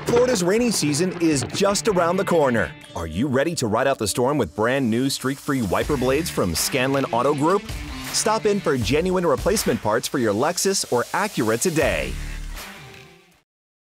Florida's rainy season is just around the corner. Are you ready to ride out the storm with brand new streak-free wiper blades from Scanlon Auto Group? Stop in for genuine replacement parts for your Lexus or Acura today.